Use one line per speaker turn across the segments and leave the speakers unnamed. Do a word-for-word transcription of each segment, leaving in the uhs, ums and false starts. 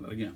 that again.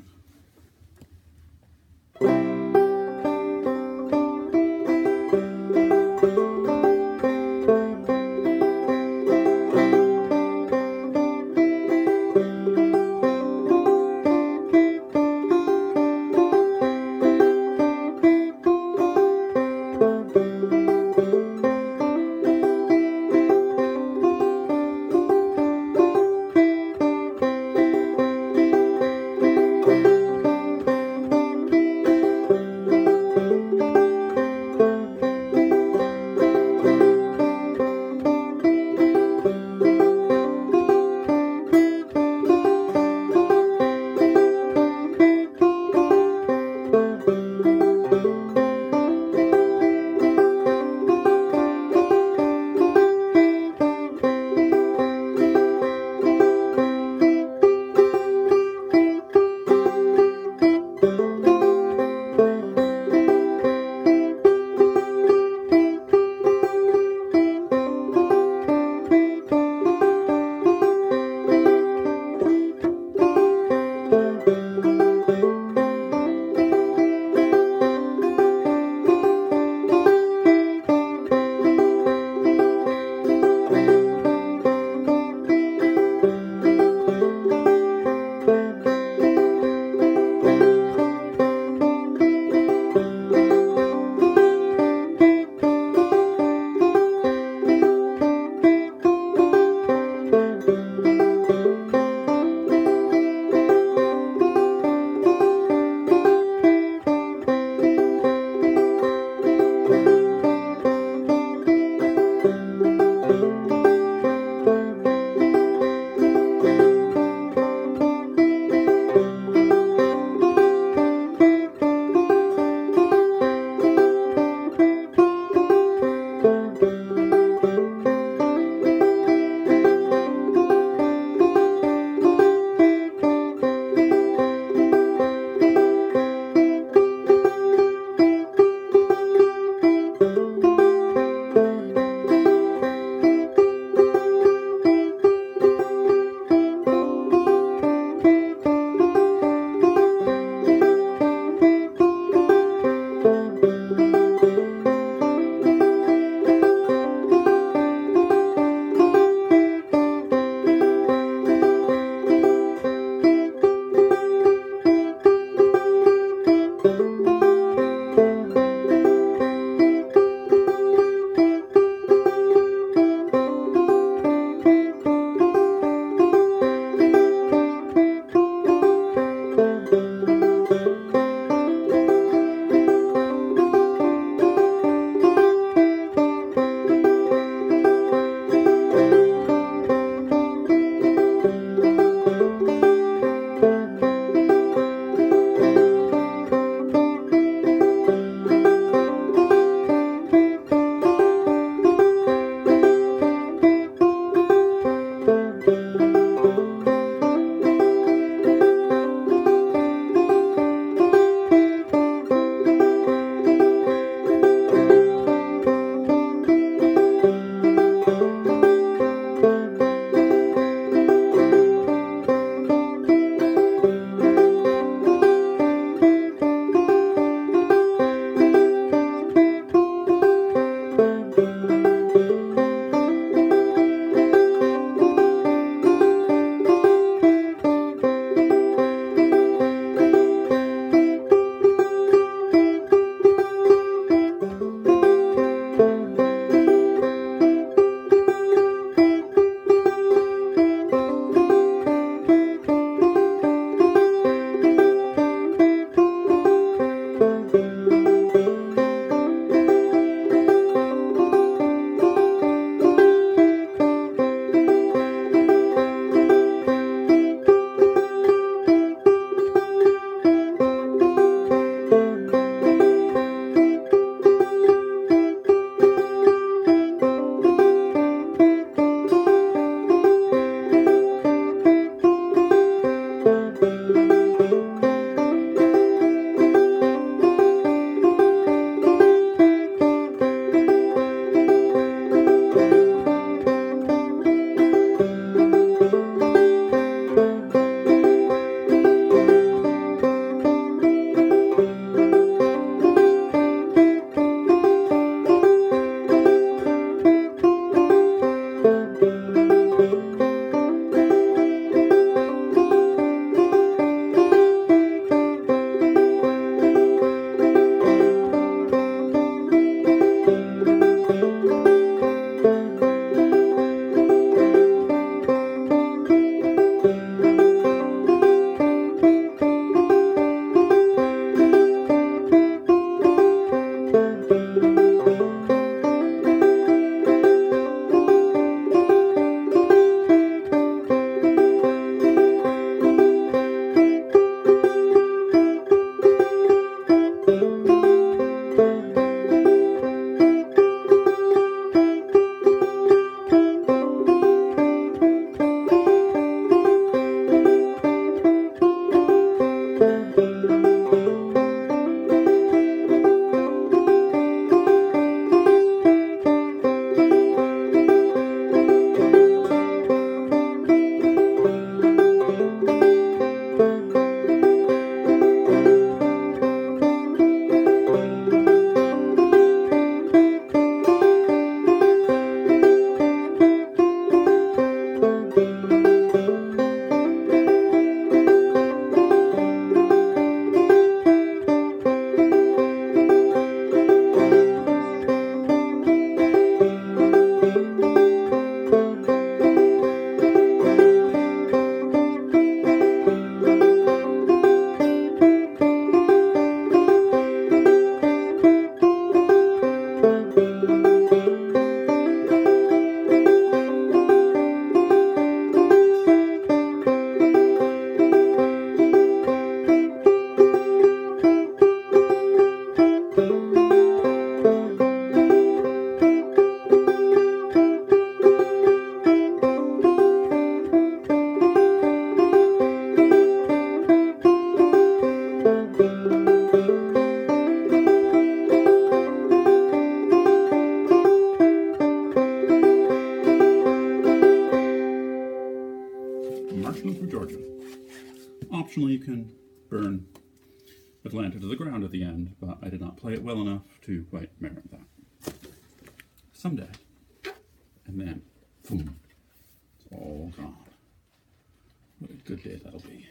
Optionally, you can burn Atlanta to the ground at the end, but I did not play it well enough to quite merit that. Someday. And then, boom, it's all gone. What a good day that'll be.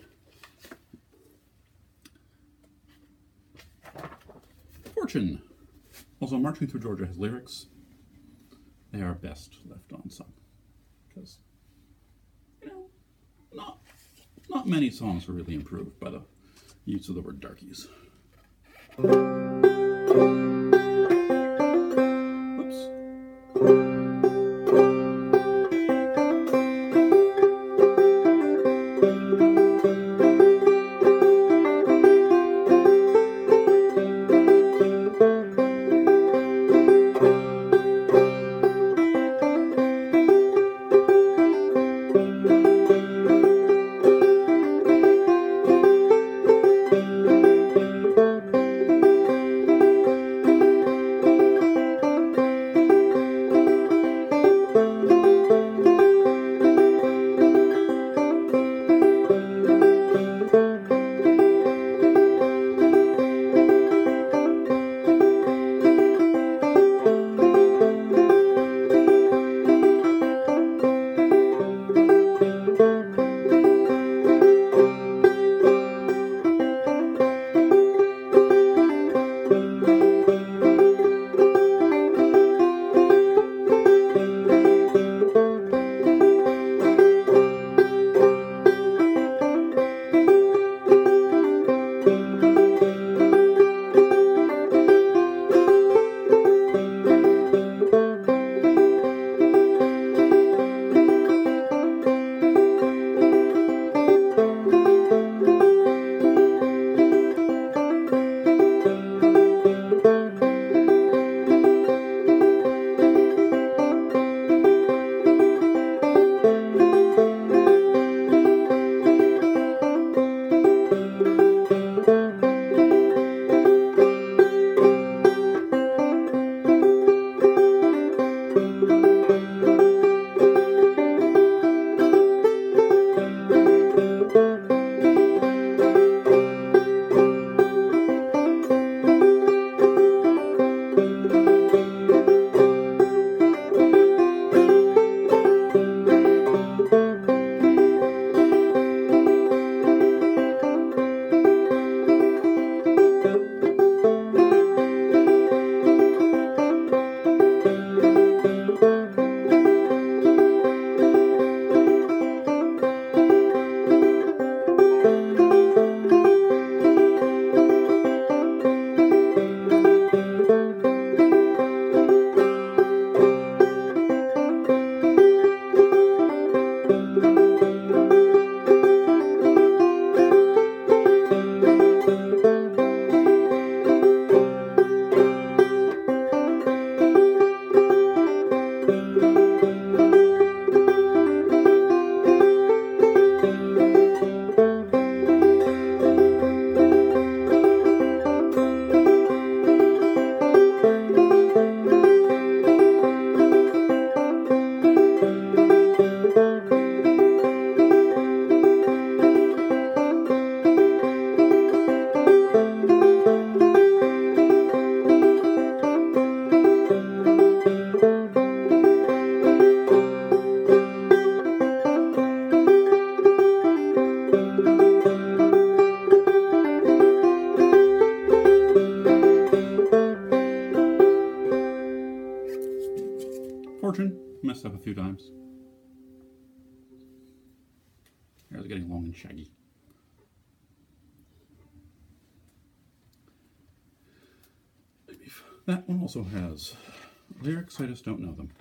Fortune. Also, Marching Through Georgia has lyrics. They are best left unsung. Because, you know, not, not many songs are really improved by the use of the word darkies. Whoops. Fortune, messed up a few times. Hair is getting long and shaggy. That one also has lyrics, I just don't know them.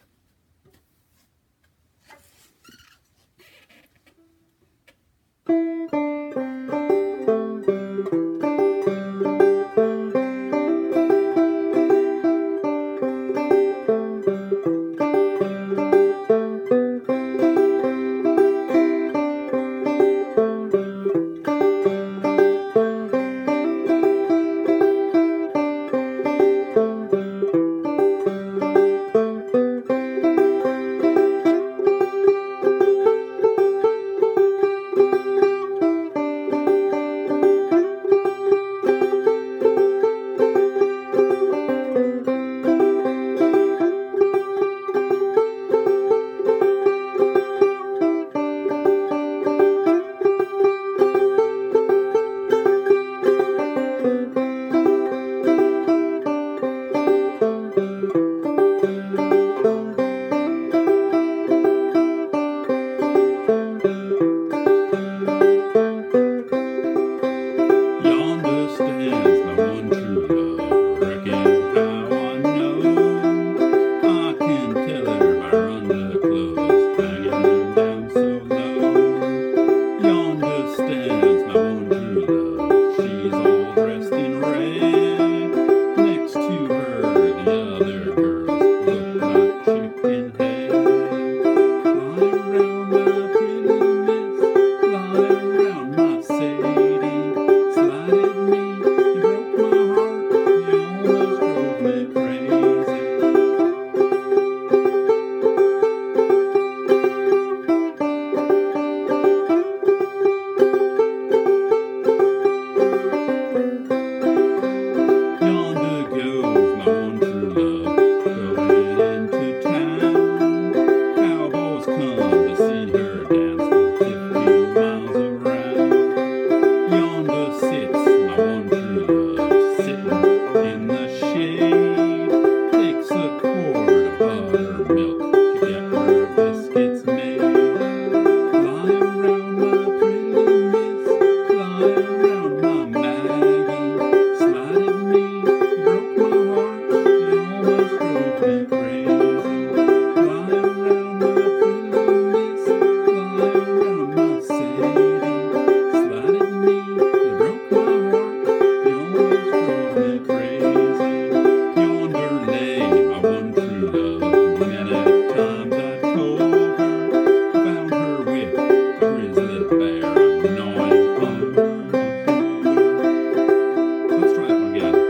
Yonder stands my one true love. She's all dressed in red. Next to her, the other girls look like chicken head. Fly around my pretty miss, fly around my Sadie. Slighted me, you broke my heart, you almost drove me crazy. Yonder goes my one true love, going into town. Cowboys come to see her dance for fifty miles around. Yonder sits my one true love, sitting in the shade. Takes a quart of buttermilk to get her biscuits made. Fly around my pretty miss, fly around my Maggie. Slighted me, you broke my heart, you almost drove me crazy. Fly around my pretty miss, fly around my Sadie. Slighted me, you broke my heart, you almost drove me crazy. Yonder lay my one true love, many times I told her. Found her with a grizzly bear, gnawing on her shoulder. Let's try that one again.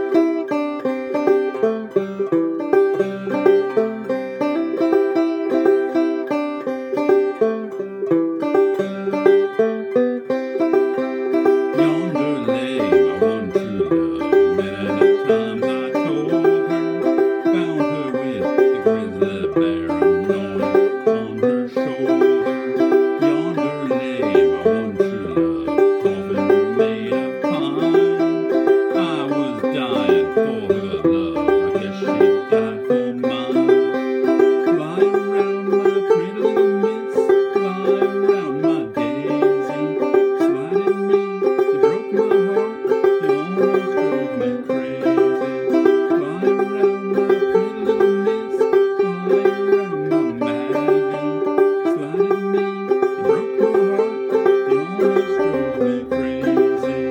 Yonder lay my one true love, many times I told her. Found her with the grizzly bear, gnawing on her shoulder. Yonder lay my one true love, coffin made of pine. I was dying for her love, I guess she'd die for mine. Fly around my pretty little miss, fly around my daisy. Slighted me, you broke my heart, you almost drove me crazy. Fly around my pretty little miss, fly around my Maggie. Slighted me, you broke my heart, you almost drove me crazy.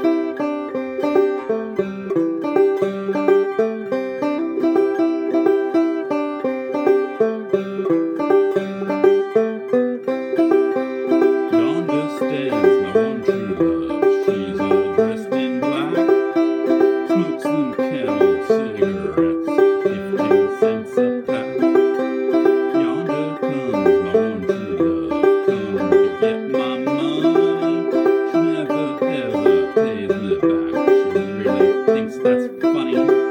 Yonder stands my one true love, she's all dressed in black. Smokes them Camel cigarettes, fifteen cents a pack. Yonder comes my one true love, come to get my money. She never ever pays me back, she really thinks that's funny.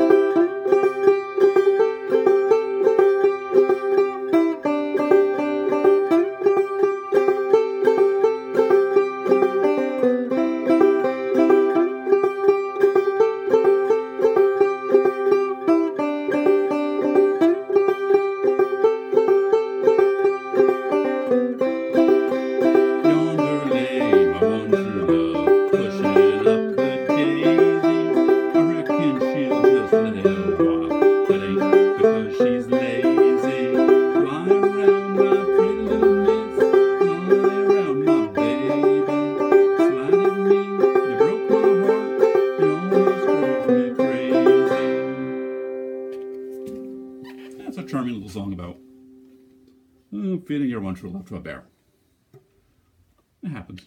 Yonder lay my one true love, pushing up the daisies. I reckon she'll just lay a while, that ain't because she's lazy. Fly around my pretty little miss, fly around my baby. Slighted me, you broke my heart, you almost drove me crazy. That's a charming little song about uh, feeding your one true love to a bear. It happens.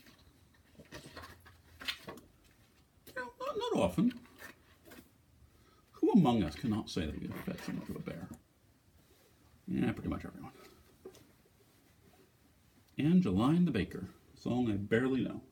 Not, not often. Who among us cannot say that we have fed someone to a bear? Yeah, pretty much everyone. Angeline the Baker, a song I barely know.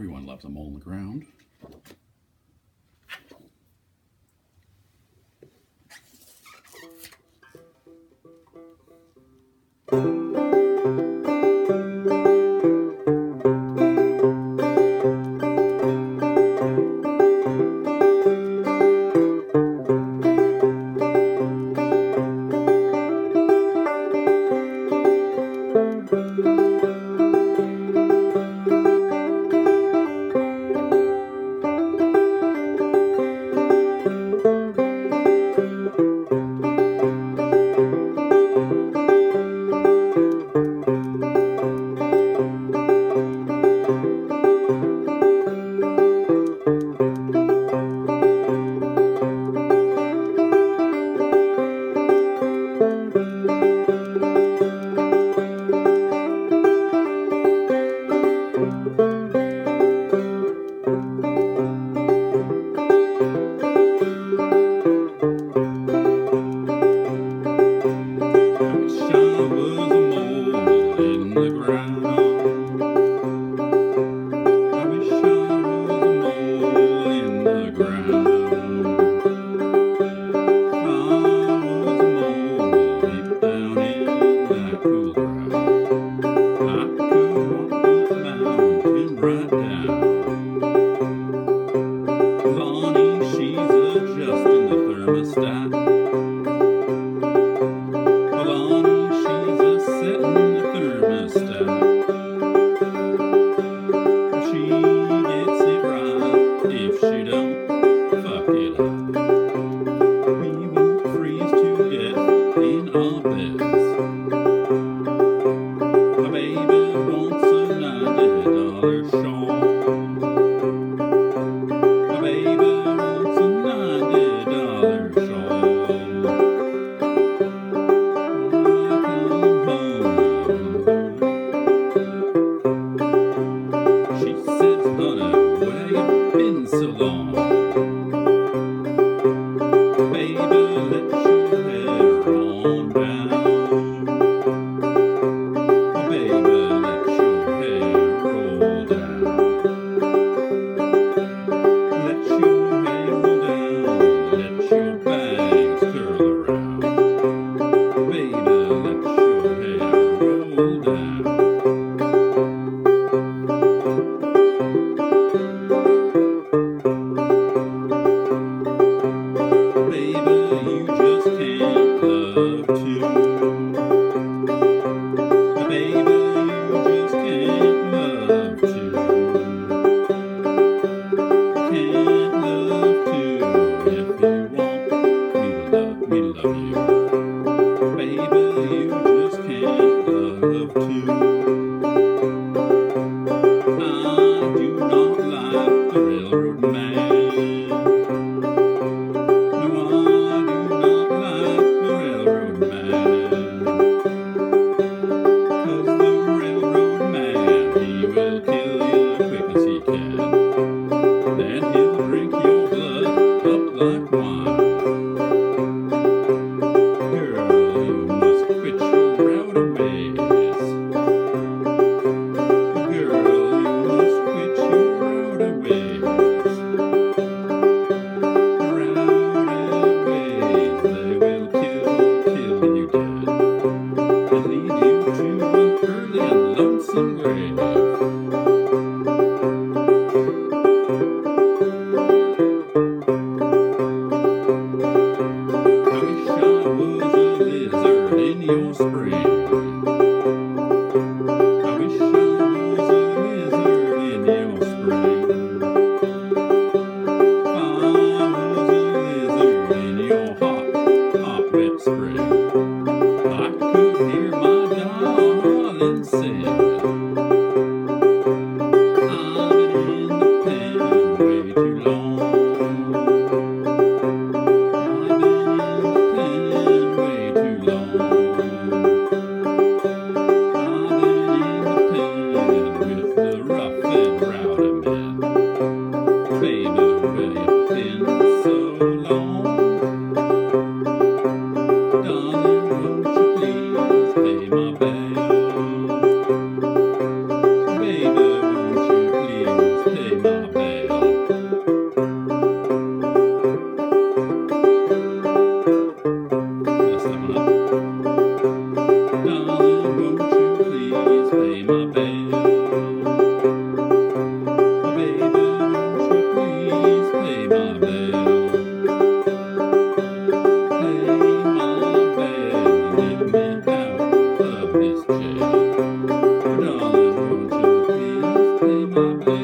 Everyone loves a mole in the ground.
Baby, won't you please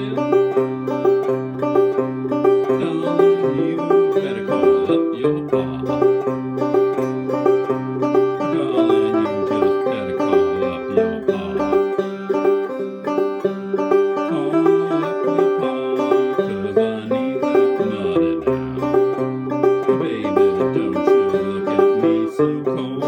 Darling, you better call up your pa. Darling, you just better call up your pa. Call up your pa, 'cause I need that money now. Baby, don't you look at me so cold.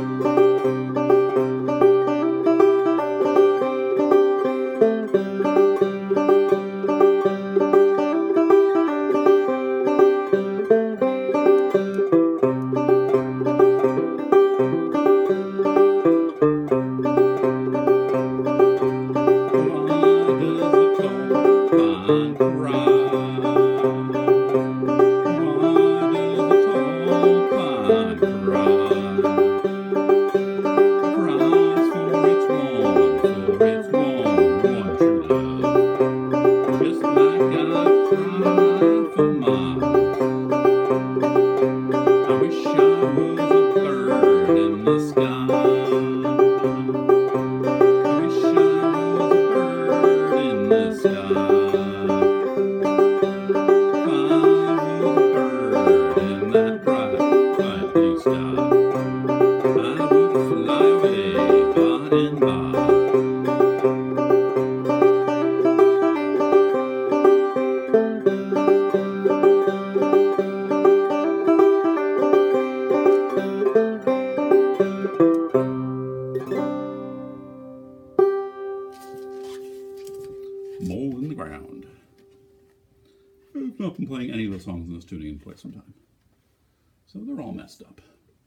Mole in the ground. I've not been playing any of the songs in this tuning in quite some time, so they're all messed up.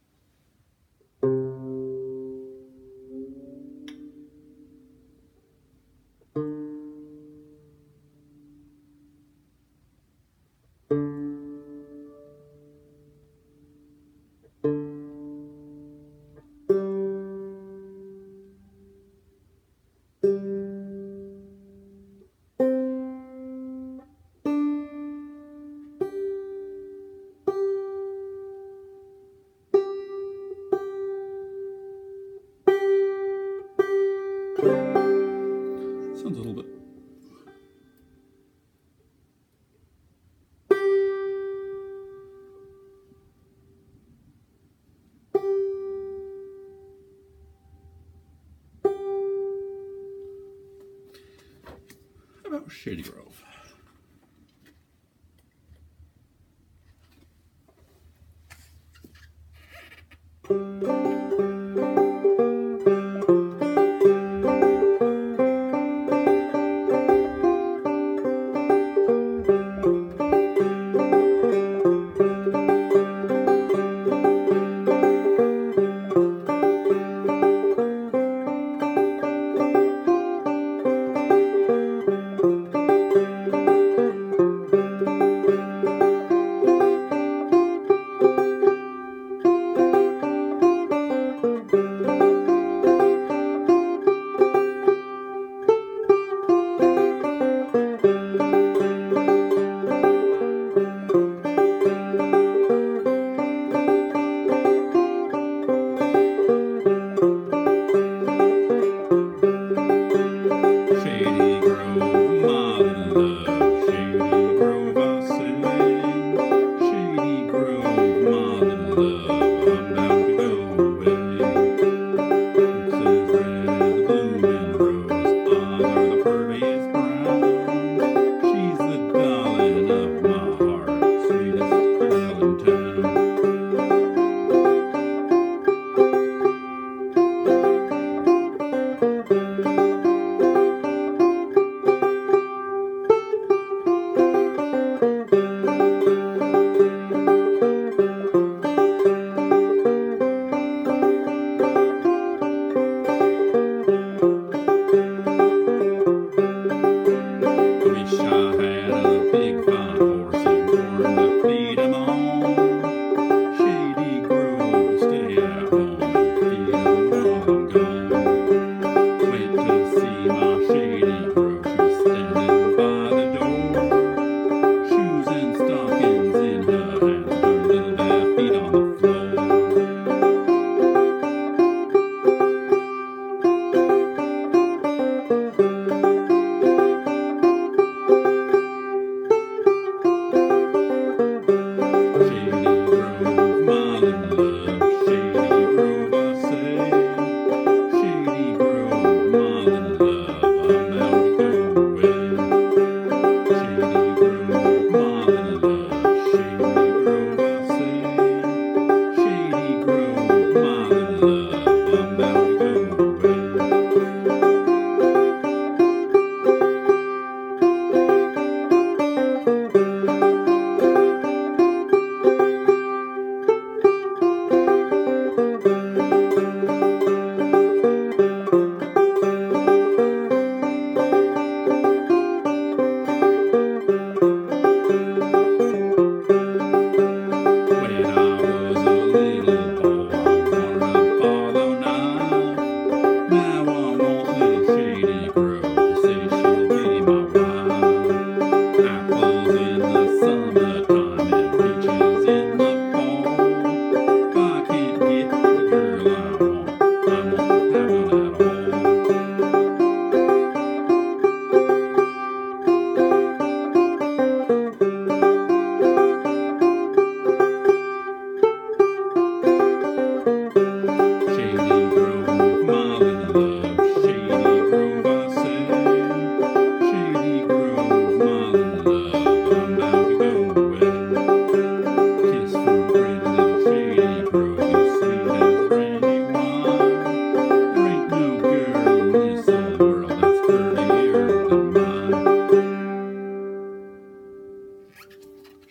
Sounds a little bit. How about Shady Grove?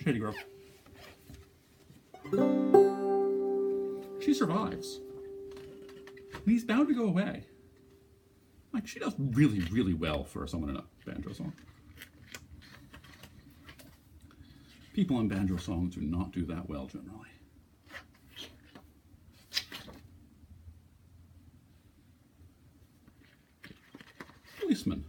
Shady girl. She survives. And he's bound to go away. Like, she does really, really well for someone in a banjo song. People in banjo songs do not do that well generally. Policeman.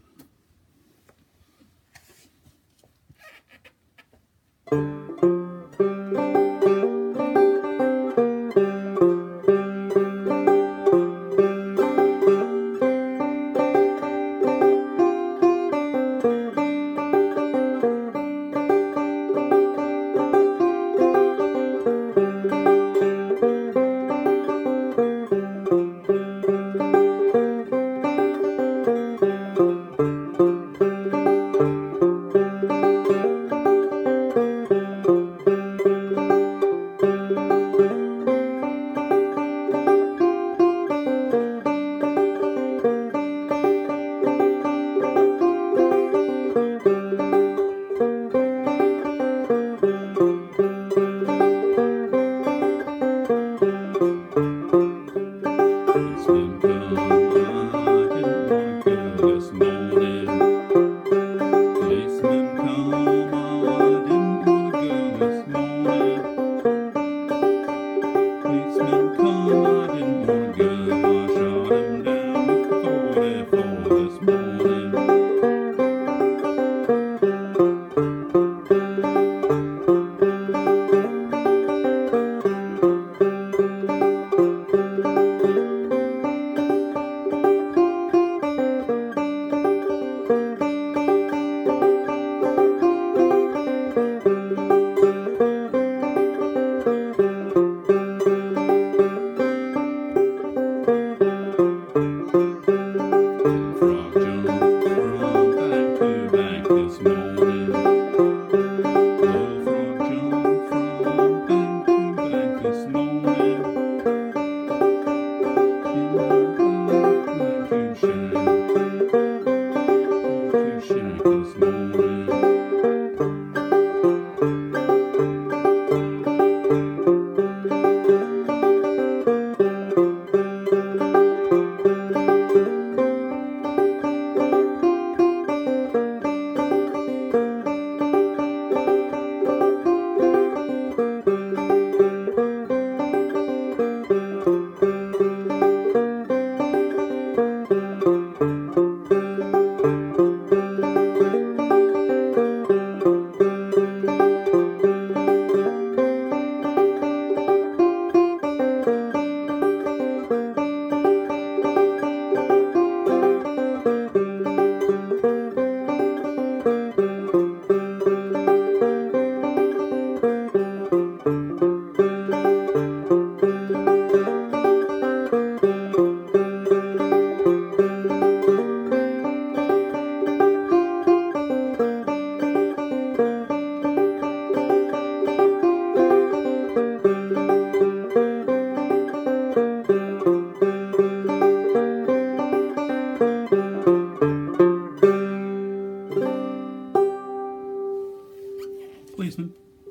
Policeman.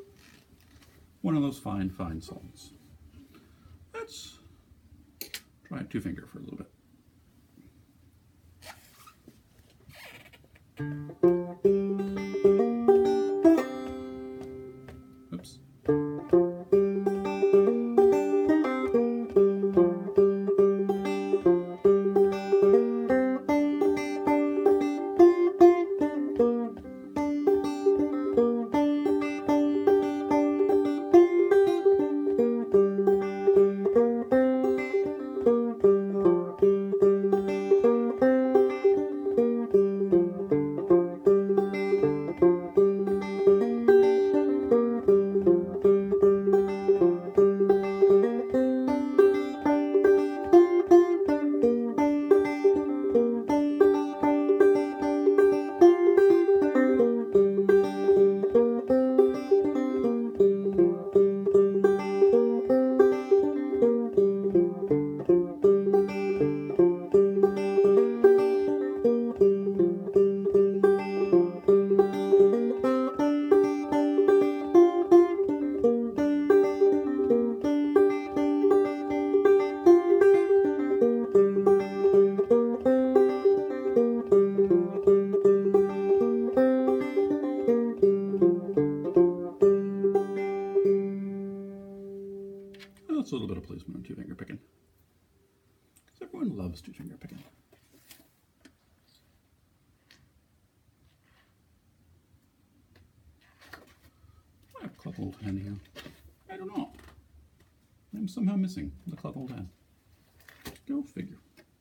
One of those fine, fine songs. Let's try two finger for a little bit. Oops. bit of policeman and two-finger picking. Because everyone loves two-finger picking. I have club old hen here. I don't know. I'm somehow missing the club old hen. Go figure.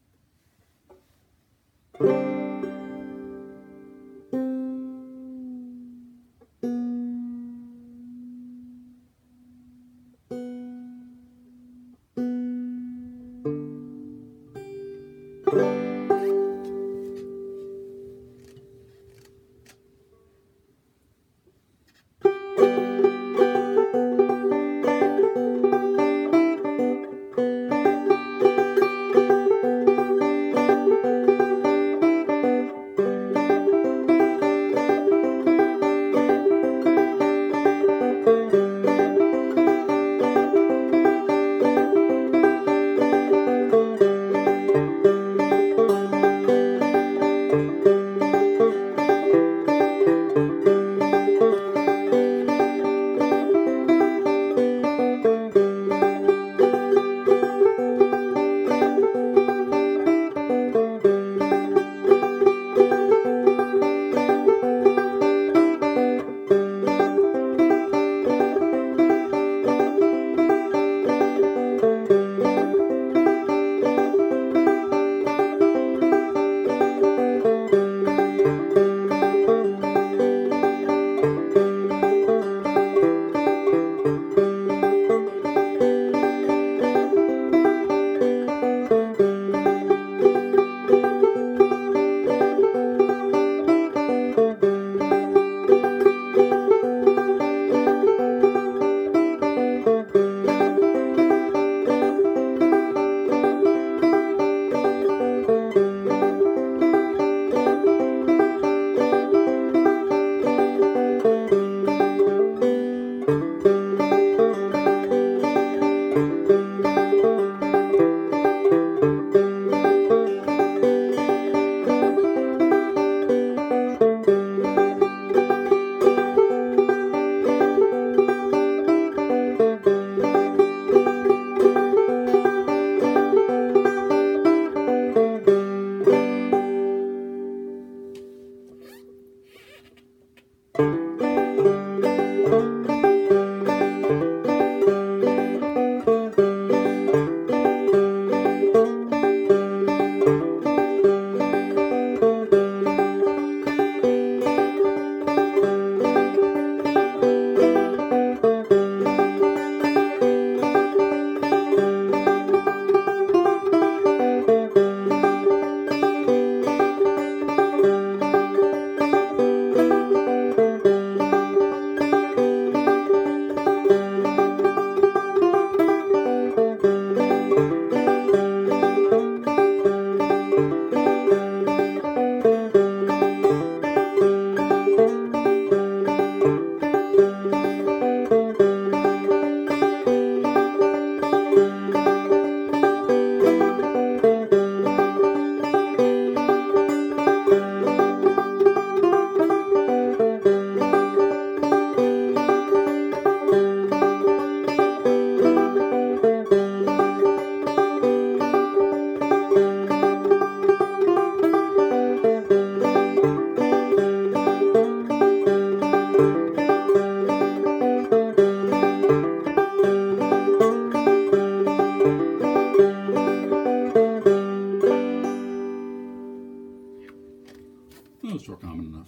Those were common enough.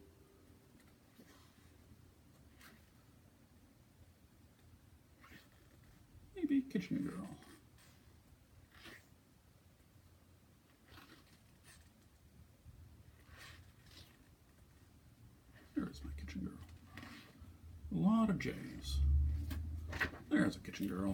Maybe kitchen girl. There's my kitchen girl. A lot of J's. There's a kitchen girl.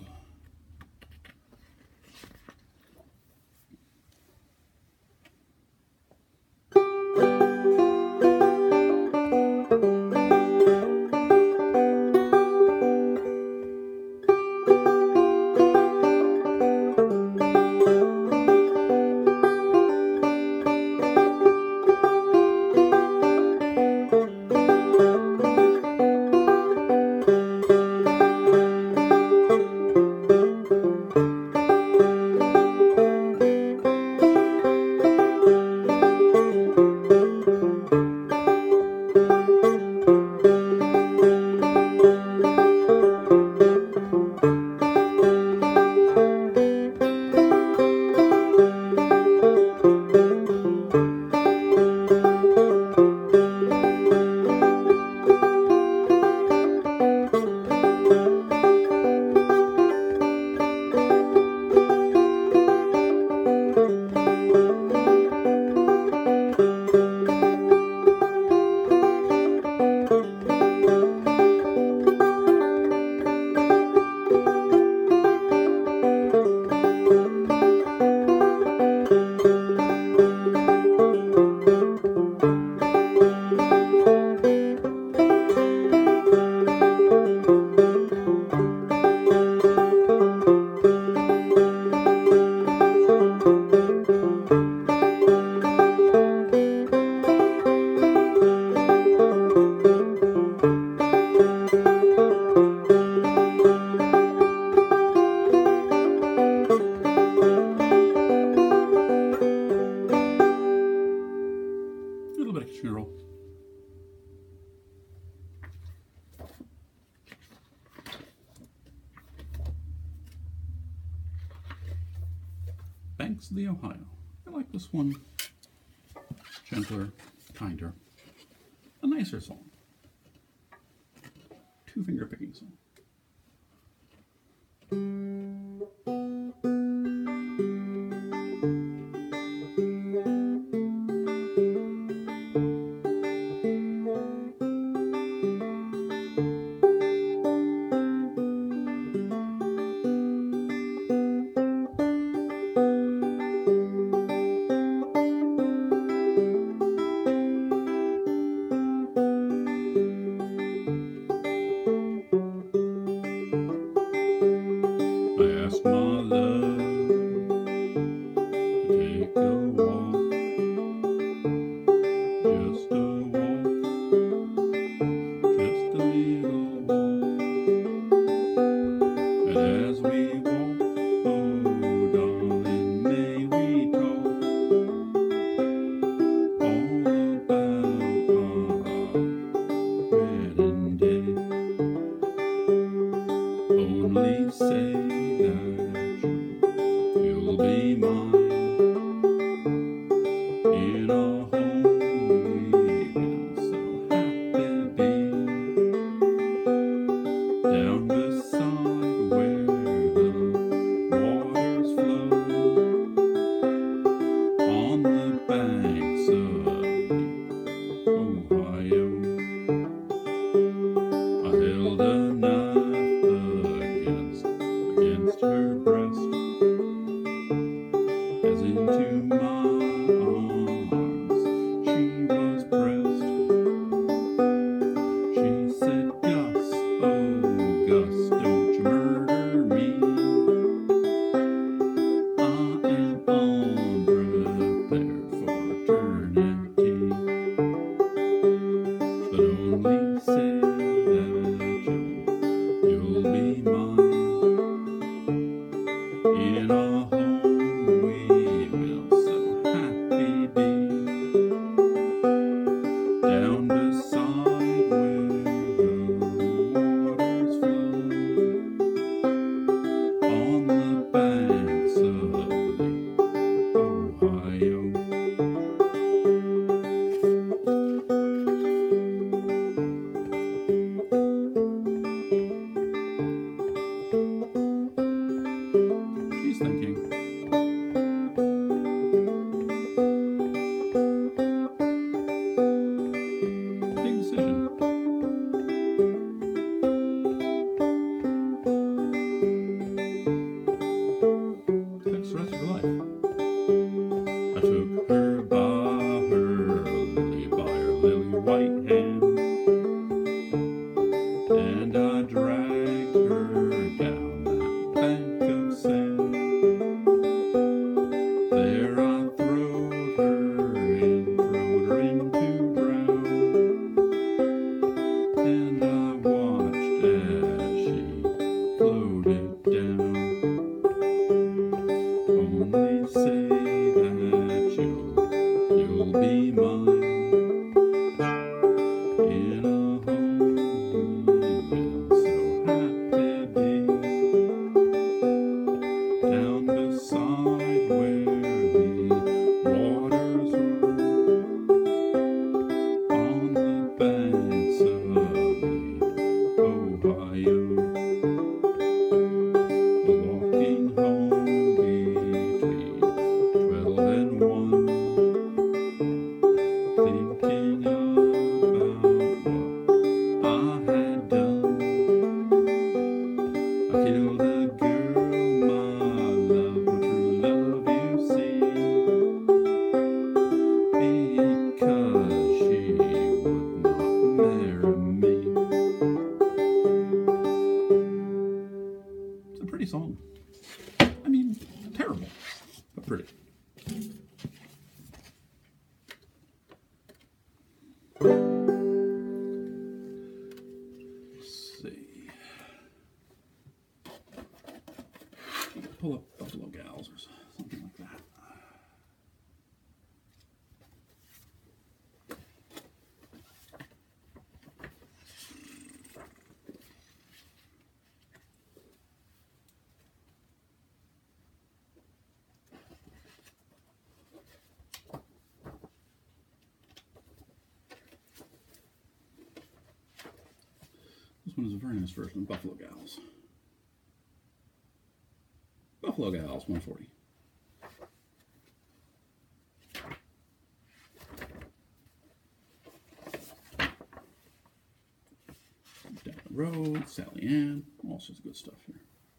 Banks of the Ohio. I like this one. Gentler, kinder, a nicer song. Two finger picking song. I asked my love to take a walk, just a walk, just a little walk. And as we walk, oh darling, may we talk all about our wedding day. Only say that you'll be mine. In our home we will so happy be, down beside where the waters flow, on the banks of the Ohio. I held a knife against, against her breast, as into my arms she was pressed. She said, Gus, oh Gus, don't you murder me. I am unprepared for eternity. But only say that you'll, you'll be mine. In our home we will so happy be, down beside where the waters flow, on the banks of the Ohio. She's thinking. Big decision. Affects the rest of her life. I took her by her lily, by her lily white hand, and I dragged her down that bank of sand. There I throwed her in, throwed her in to drown, and I watched as she floated down. Only say that you'll, you'll be mine. In a home we will so happy be, down beside where the waters roll, on the banks of the Ohio. Walking home between twelve and one, thinking about what I had done. I killed a girl, my love, my true love, you see, because she would not marry me. It's a pretty song. I mean, terrible, but pretty. Let's see. Pull up Buffalo Gals or something like that. This one is a very nice version of Buffalo Gals. Buffalo Gals, one forty. Down the Road, Sally Ann, all sorts of good stuff here.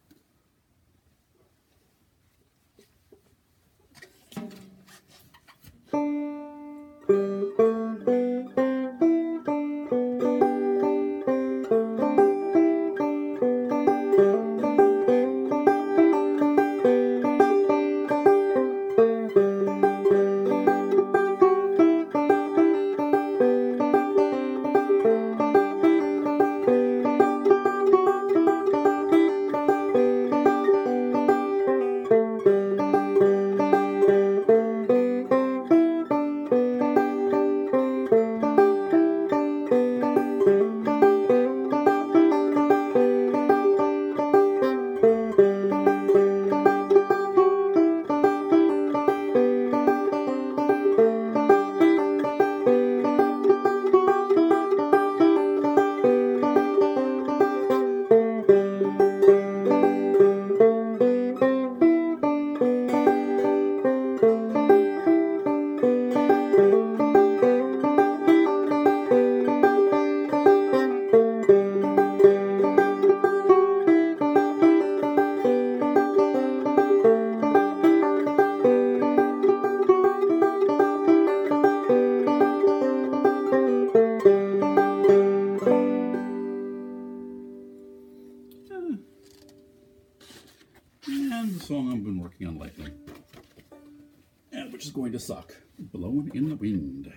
And the song I've been working on lately, and which is going to suck, Blowing in the Wind.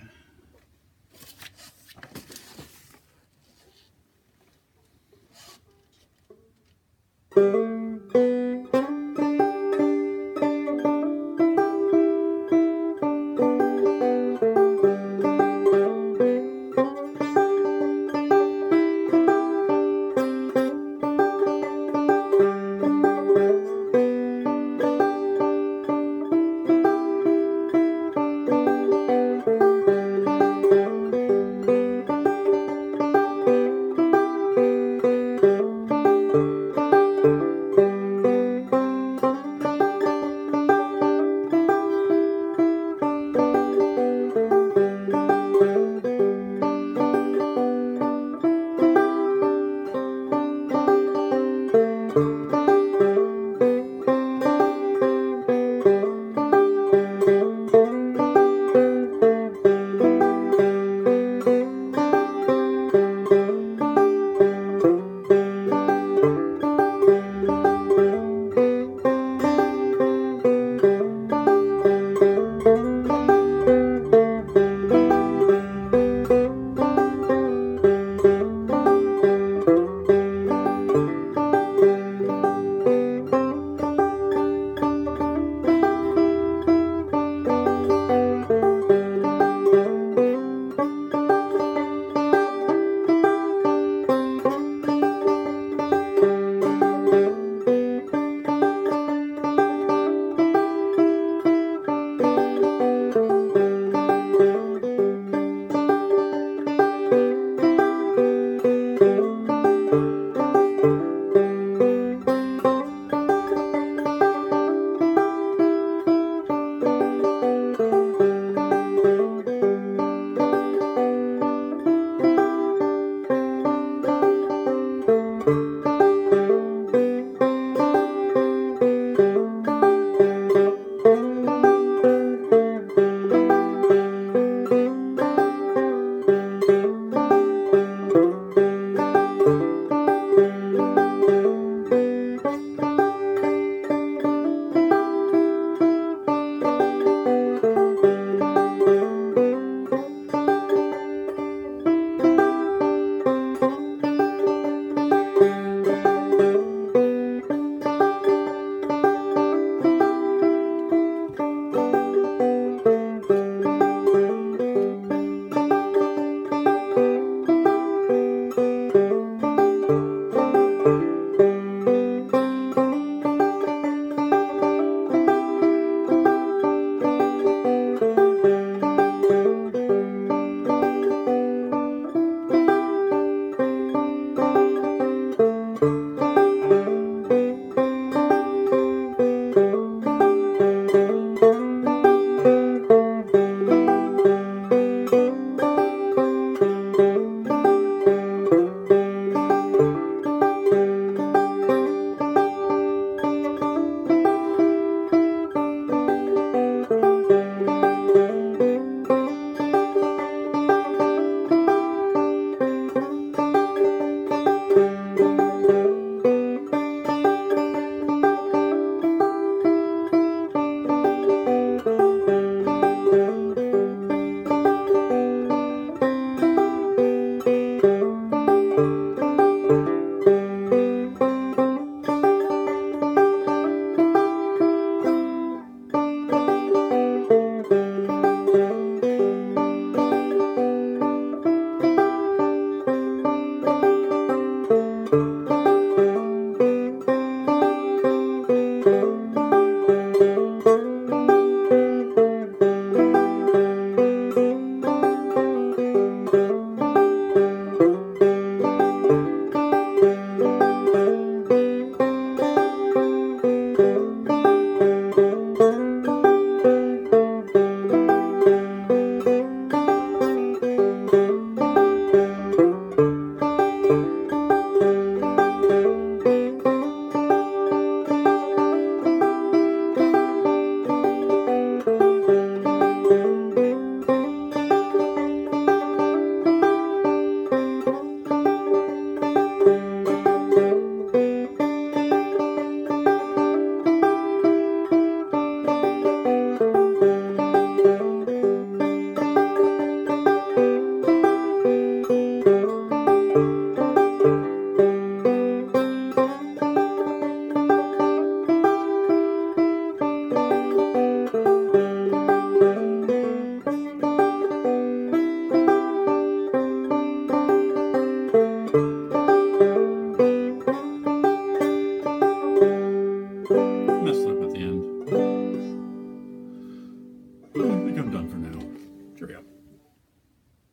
Messed up at the end.